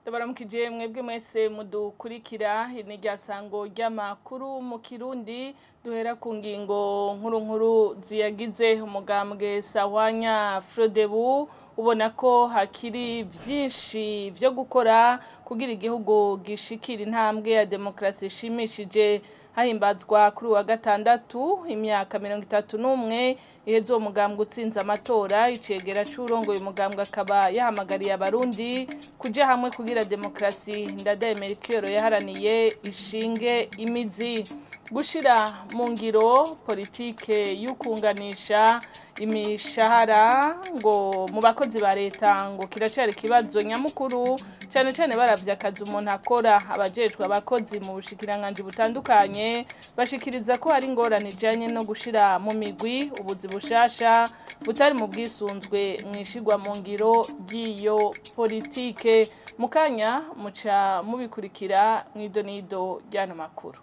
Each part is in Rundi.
Ndabaramukije mwebwe mwese mudukurikira ni ryasango ry'amakuru mu Kirundi duhera ku ngingo nkuru ziyagize umugambwe Sahwanya Frodebu ubona ko hakiri vyinshi vyo gukora kugira igihugu gishikira intambwe ya demokrasi ishimishije hahimbazwa kuri wa gatandatu imyaka 31 iheze uwo mugambwe utsinze amatora icegera c'urongoye umugambwe akaba yahamagariye abarundi kuja hamwe kugira demokrasi ndadaye Melchior yaharaniye ishinge imizi gushira mu ngiro politike y'ukunganisha imishahara ngo mu bakozi ba leta ngo kiracari kibazo nyamukuru cyane baravya akazi umuntu akora abajejwe abakozi mu bushikiranganje butandukanye bashikiriza ko hari ingorane ijanye no gushira mu migwi ubuzi bushasha butari mu bwisunzwe mwishigwa mu ngiro ry'iyo politike mukanya muca mubikurikira mw'idonido ry'ano makuru.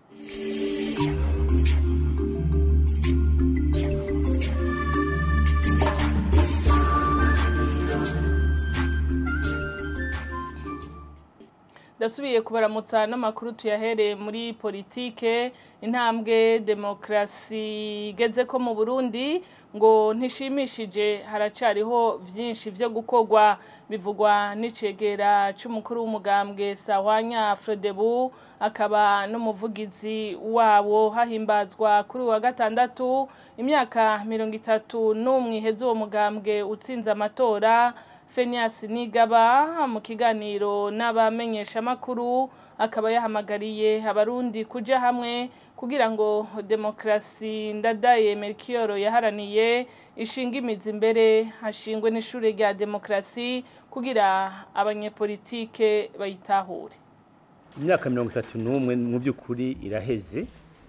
Dasubiye kubaramutsa n'amakuru tuyahere muri politike intambwe demokrasi igeze ko mu Burundi ngo ntishimishije haracariho vyinshi vyo gukorwa bivugwa n'icegera c'umukuru w'umugambwe Sahwanya Frodebu akaba n'umuvugizi wabo hahimbazwa kuri wa gatandatu imyaka 31 iheze uwo mugambwe utsinze amatora. Phineas Nigaba mu kiganiro n'abamenyesha makuru akaba yahamagariye abarundi kuja hamwe kugira ngo demokrasi ndadaye Melchior yaharaniye ishinga imizi imbere hashingwe n'ishure rya demokrasi kugira abanyepolitike bayitahure. Imyaka 31 mu byukuri iraheze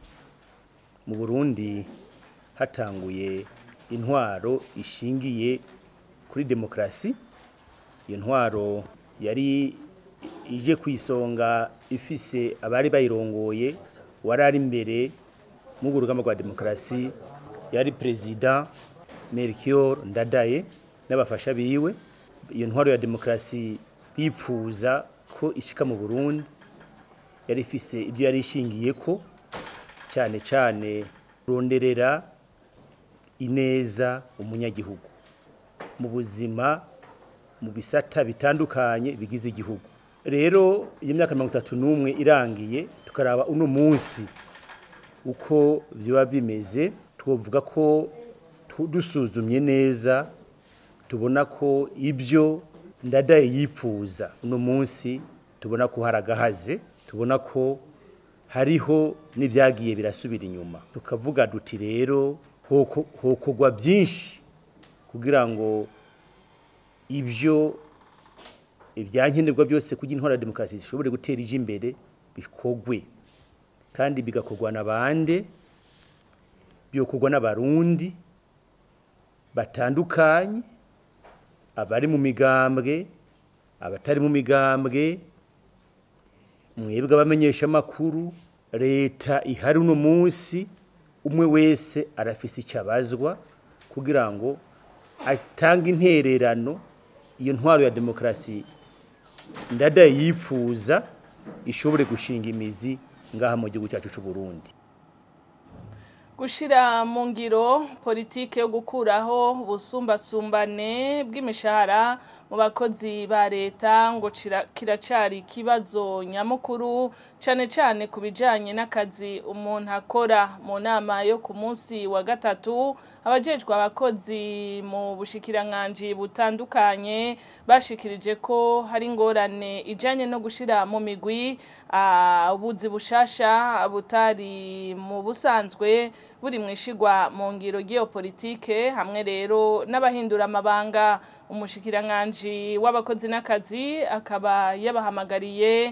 mu Burundi hatanguye intwaro ishingiye kuri demokrasi. Iyo ntwaro yari ije kwisonga ifise abari bayirongoye warari imbere mu rugamba rwa demokrasi yari president Melchior Ndadaye n'abafasha biwe. Iyo ntwaro ya demokrasi bipfuza ko ishika mu Burundi yari ifise ibyo yari ishingiye ko cyane ronderera ineza umunyagihugu mu buzima mu bisata bitandukanye bigize igihugu. Rero iyo myaka 31 irangiye tukaraba uno munsi uko byoba bimeze twovuga ko dusuzumye neza tubona ko ibyo ndadaye yipfuza uno munsi tubona ko haragahaze, tubona ko hariho n'ibyagiye birasubira inyuma. Tukavuga duti rero hokogwa byinshi kugira ngo ibyo ibyankenerwa byose kugira intwara ya demokrasi ishobore gutera ije imbere bikogwe kandi bigakogwa n'abande byokogwa n'abarundi batandukanye abari mu migambwe abatari mu migambwe mwebwe abamenyesha makuru leta ihari uno munsi umwe wese arafise icabazwa kugira ngo atanga intererano iyo ntwaro ya demokrasi ndadaye yipfuza ishobore gushinga imizi ngaha mu gihugu cyacu cy'u Burundi. Gushira mu ngiro politike yo gukuraho ubusumbasumbane bw'imishahara mu bakozi ba leta ngo kiracari kibazo nyamukuru cyane kubijanye n'akazi umuntu akora. Mu nama yo ku munsi wa gatatu abajejwe abakozi mu bushikiranganje butandukanye bashikirije ko hari ingorane ijanye no gushira mu migwi ubuzi bushasha butari mu busanzwe buri mwishigwa mu ngiro geopolitike hamwe rero n'abahindura amabanga. Umushikiranganje w'abakozi n'akazi akaba yabahamagariye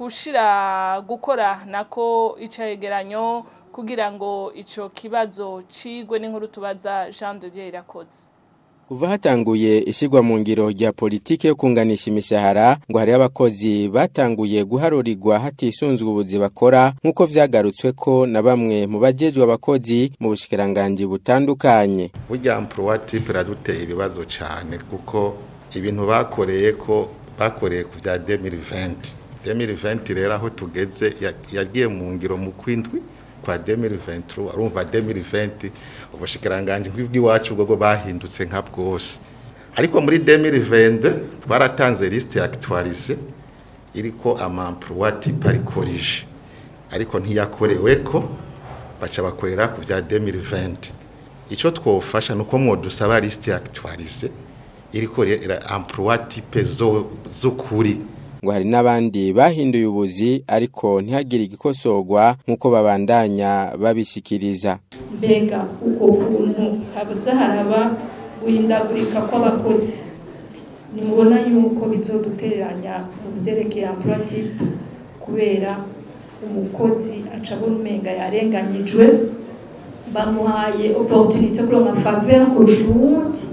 gukora nako icegeranyo kugira ngo ico kibazo cigwe n'inkuru tubaza Jean de Dieu Irakoze. Kuva hatanguye ishigwa mu ngiro rya politike yo kunganisha imishahara ngo hari abakozi batanguye guharurirwa hatisunzwe ubuzi bakora nkuko vyagarutswe ko na bamwe mu bajejwe abakozi mu bushikiranganje butandukanye. Burya emploi type raduteye ibibazo cyane kuko ibintu bakoreye ko twakoreye ku bya 2020 rero aho tugeze yagiye mu ngiro mu kwindwi kwa 2023 arumva 2020 ubushikiranganje bw'iwacu bwo bahindutse nka bwose ariko muri 2020 twaratanze liste actualisée iriko amemploi type ari corrige ariko ntiyakoreweko baca bakorera ku bya 2020 ico twofasha nuko mwodusaba liste actualisée iriko emploi type zo kuri ngo hari n'abandi bahinduye ubuzi ariko ntihagire igikosorwa nk'uko babandanya babishikiriza. Mbega uko kuntu habuza haraba guhindagurika kw'abakozi nimubona yuko bizodutereranya mu byerekeye emploi type kubera umukozi acabona umenga yarenganyijwe bamuhaye opportunité kuronka faveur kurusha uwundi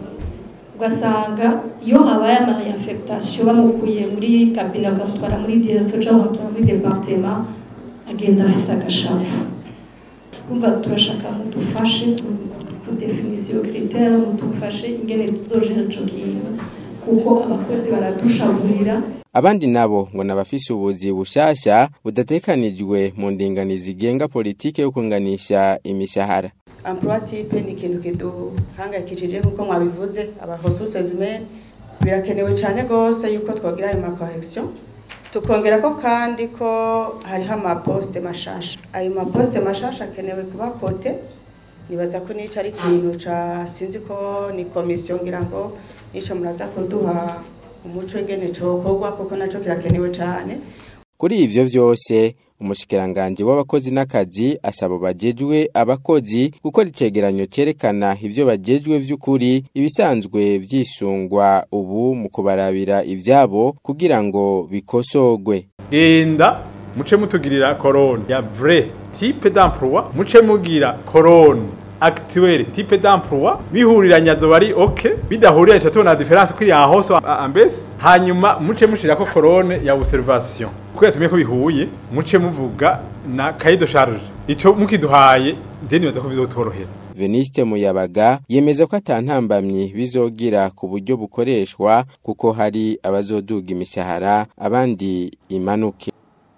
ugasanga iyo habaye ama-affectation bamukuye muri kabine bakamutwara muri direction cyangwa muri département agenda afise agashafu umva turashaka mudufashe ku definition critère mudufashe ingene tuzojera ico kintu kuko abakozi baradushavurira. Abandi nabo ngo nabafise ubuzi bushasha budatekanijwe mu ndinganizi igenga politike yo kunganisha imishahara. Emploi type ni ikintu kiduhangayikishije nkuko mwabivuze abahosuses men birakenewe cyane gose yuko twogira ayo correction tukongera ko kandi ko hariho amaposte mashasha ayo maposte mashasha akenewe kuba kote nibaza ko nico ari ikintu ca sinzi ko ni commission ngira ngo nico muraza kuduha umuco ingene cokorwa kuko naco kirakenewe cyane. Kuri ivyo vyose umushikiranganje w'abakozi n'akazi asaba bajejwe abakozi gukora icegeranyo cerekana ivyo bajejwe vy'ukuri ibisanzwe vyisungwa ubu mu kubarabira ivyabo kugira ngo bikosogwe. Genda muce mutugirira corone ya vrai type d'emploi muce mugira corone actuelle type d'emploi bihuriranya zo bari okay bidahurira cyo tubona difference kuri ya hose ambese hanyuma muce mushira ko corone ya observation kuko tumye ko bihuye muce muvuga na cahier de charge ico mukiduhaye je nibaza ko bizotorohera. Veniste Muyabaga yemeza ko atantambamye bizogira ku buryo bukoreshwa kuko hari abazoduga imishahara abandi imanuke.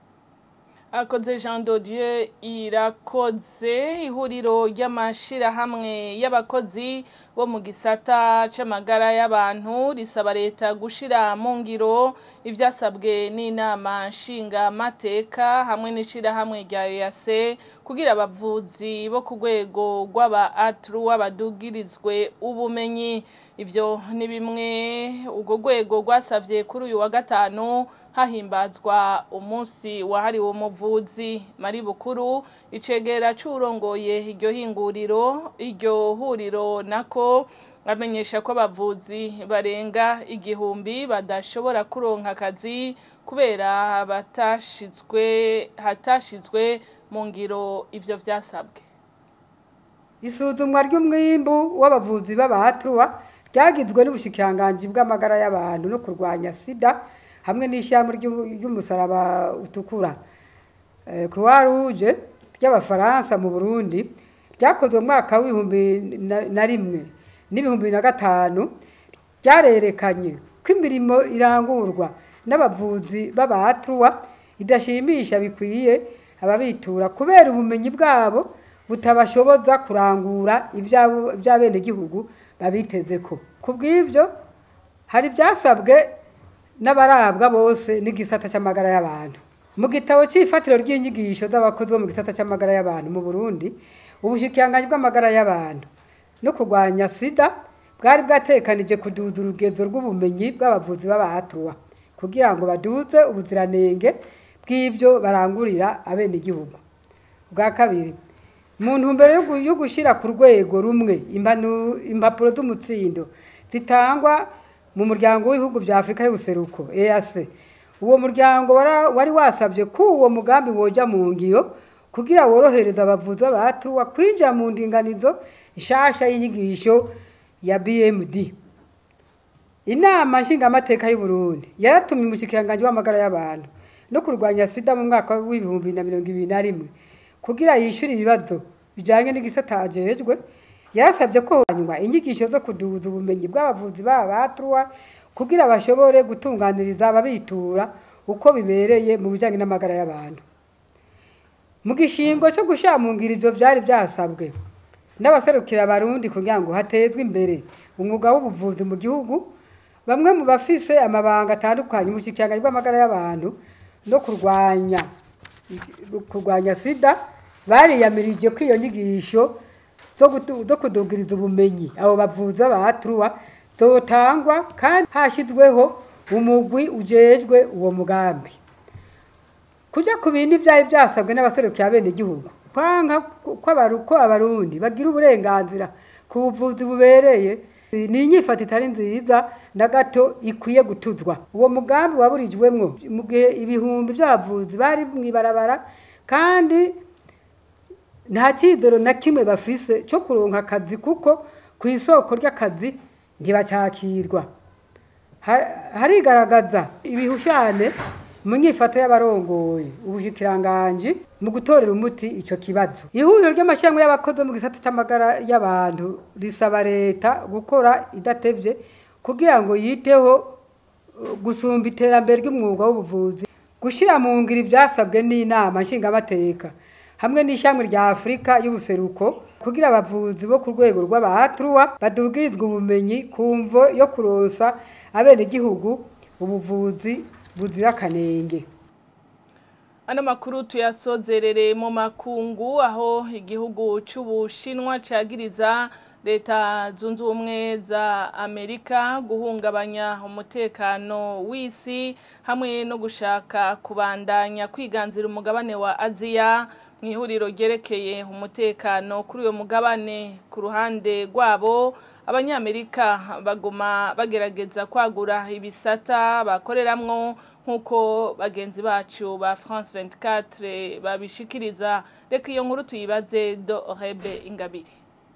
Akoze Jean Dodieu irakoze ihuriro ry'amashirahamwe y'abakozi bo mu gisata c'amagara y'abantu risaba leta gushira mu ngiro ivyasabwe n'inama nshinga mateka hamwe n'ishirahamwe rya EAC kugira abavuzi bo ku rwego rw'aba atru badugirizwe ubumenyi. Ivyo ni bimwe ubwo rwego rwasavye kuri uyu wa gatanu hahimbazwa umunsi wahariwe umuvuzi. Mari Bukuru icegera c'urongoye iryo huriro nako amenyesha ko abavuzi barenga 1000 badashobora kuronka akazi kubera hatashizwe mu ngiro ivyo vyasabwe. Isuzumwa ry'umwimbu w'abavuzi b'abahatruwa ryagizwe n'ubushikiranganje bw'amagara y'abantu no kurwanya sida hamwe n'ishyamba ry'umusaraba utukura Croix Rouge ry'abafaransa mu Burundi ryakozwe mu mwaka w'2001 ryarerekanye ko imirimo irangurwa n'abavuzi b'abahatruwa idashimisha bikwiye ababitura kubera ubumenyi bwabo butabashoboza kurangura iby'abene gihugu babitezeko. Kubw'ivyo hari byasabwe n'abarabwa bose n'igisata cy'amagara y'abantu. Mu gitabo cy'ifatiro ry'inyigisho z'abakozi bo mu gisata cy'amagara y'abantu mu Burundi ubushikiranganje bw'amagara y'abantu no kurwanya sida bwari bwatekanije kuduza urugezo rw'ubumenyi bw'abavuzi b'abahatruwa kugira ngo baduze ubuziranenge bw'ivyo barangurira abene gihugu. Bwa kabiri mu ntumbero yo gushira ku rwego rumwe impapuro z'umutsindo zitangwa mu muryango w'ibihugu bya Afrika y'ubuseruko EAC. Uwo muryango wari wasabye ko uwo mugambi woja mu ngiro kugira worohereza abavuzi b'abahatruwa kwinjira mu ndinganizo ishasha y'inyigisho ya BMD. Inama nshinga amateka y'u Burundi yaratumye umushikiranganje w'amagara y'abantu no kurwanya sida mu mwaka w'2021 kugira yishuri ibibazo bijanye n'igisata ajejwe. Yarasabye ko hanyuma inyigisho zo kuduza ubumenyi bw'abavuzi b'abahatruwa kugira bashobore gutunganiriza ababitura uko bibereye mu bijyanye n'amagara y'abantu. Mu gishingo cyo gushamungira ibyo byari byasabwe n'abaserukira abarundi kugira ngo hatezwe imbere umwuga w'ubuvuzi mu gihugu, bamwe mu bafise amabanga atandukanye mu kiganiro bw'amagara y'abantu no kurwanya sida bariyamirije ko iyo nyigisho zo kudugiriza ubumenyi abo bavuzi b'abatruwa zotangwa kandi hashyizweho umugwi ujejwe uwo mugambi. Kuja ku bindi byari byasabwe n'abaserukira bene igihugu kwanga ko abarundi bagira uburenganzira ku buvuzi bubereye ni inyifata itari nziza na gato ikwiye gutuzwa. Uwo mugambi waburijwemwo mu gihe ibihumbi by'abavuzi bari mwibarabara kandi nta cyizero na kimwe bafise cyo kuronka akazi kuko ku isoko ry'akazi ntibacakirwa. Harigaragaza ibihushane mu nyifato y'abarongoye ubushikiranganje mu gutorera umuti ico kibazo. Ihuriro ry'amashyirahamwe y'abakozi mu gisata cy'amagara y'abantu risaba leta gukora idatevye kugira ngo yiteho gusumba iterambere ry'umwuga w'ubuvuzi, gushira mu ngiro ivyasabwe n'inama nshingamateka hamwe n'ishyamwe rya Afrika y'ubuseruko kugira abavuzi bo ku rwego rw'abatruwa badugirizwa ubumenyi kumvo yo kuronsa abene gihugu ubuvuzi buzira kanenge. Ano makuru tuyasozerere mu makungu aho igihugu c'Ubushinwa cagiriza leta zunze ubumwe za Amerika guhungabanya umutekano w'isi hamwe no gushaka kubandanya kwiganzira umugabane wa Aziya mu ihuriro ryerekeye umutekano kuri uyo mugabane. Ku ruhande rwabo abanyamerika baguma bagerageza kwagura ibisata bakoreramwo nkuko bagenzi bacu ba France 24 babishikiriza. Reka iyo nkuru tuyibaze Dorebe Ingabire.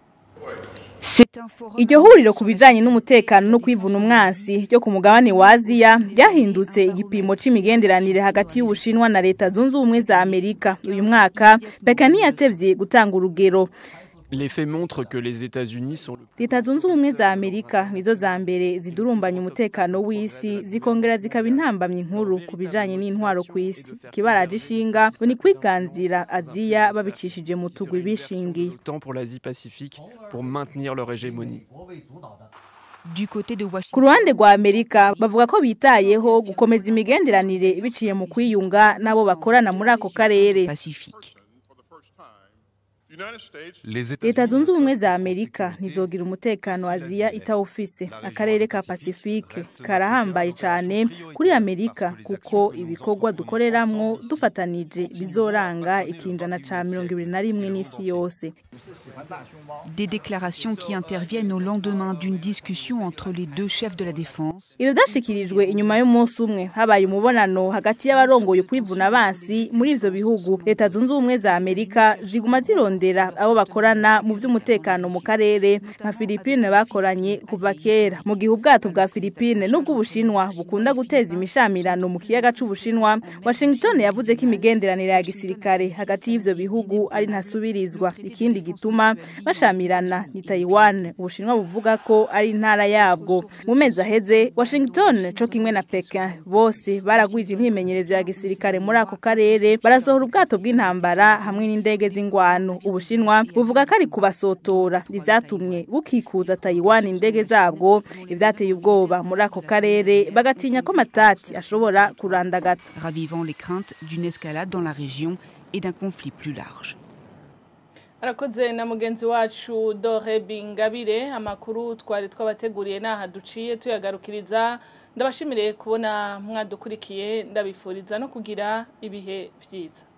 Iryo huriro ku bijanye n'umutekano no kwivuna umwansi ryo ku mugabane wa Aziya ryahindutse igipimo c'imigenderanire hagati y'Ubushinwa na leta zunze ubumwe za Amerika. Uyu mwaka Pekin yatevye gutanga urugero. Les faits montrent que les États-Unis sont Leta zunze ubumwe za Amerika nizo za mbere zidurumbanya umutekano w'isi zikongera zikaba intambamye inkuru ku bijanye n'intwaro ku isi. Kibaraje ishinga ni kwiganzira Aziya babicishije mu tugwi bishingiye. Temps pour l'Asie Pacifique pour maintenir leur hégémonie. Ku ruhande rwa Amerika bavuga ko bitayeho gukomeza imigenderanire biciye mu kwiyunga nabo bakorana muri ako karere. Leta zunze ubumwe za Amerika nizogira umutekano Aziya itawufise. Akarere ka Pacifique karahambaye cyane kuri Amerika kuko ibikorwa dukoreramwo dufatanije bizoranga ikinjana ca 21 n'isi yose. Des déclarations qui interviennent au lendemain d'une discussion entre les deux chefs de la défense. Irodashikirijwe inyuma y'umunsi umwe habaye umubonano hagati y'abarongoye kwivuna abansi muri ivyo bihugu. Leta zunze ubumwe za Amerika ziguma zironde abo bakorana mu by'umutekano mu karere nka Philippines bakoranye kuva kera. Mu gihe ubwato bwa Philippines n'ubwo Ubushinwa bukunda guteza imishamirano mu kiyaga c'Ubushinwa, Washington yavuze ko imigenderanire ya gisirikare hagati y'ivyo bihugu ari ntasubirizwa. Ikindi gituma bashamirana ni Taiwan, Ubushinwa buvuga ko ari intara yabwo. Mu mezi aheze Washington co kimwe na Pekin bose baragwije imyimenyerezo ya gisirikare muri ako karere, barasohora ubwato bw'intambara hamwe n'indege z'ingwano. Ubushinwa buvuga ko ari kubasotora ivyatumye bukikuza Taiwan indege zabwo, ivyateye ubwoba muri ako karere bagatinya ko matati ashobora kurandagata, ravivant les craintes d'une escalade dans la région et d'un conflit plus large. Arakoze na mugenzi wacu Dorebe Ingabire. Amakuru twari twabateguriye naha duciye tuyagarukiriza. Ndabashimire kubona mwadukurikiye, ndabifuriza no kugira ibihe vyiza.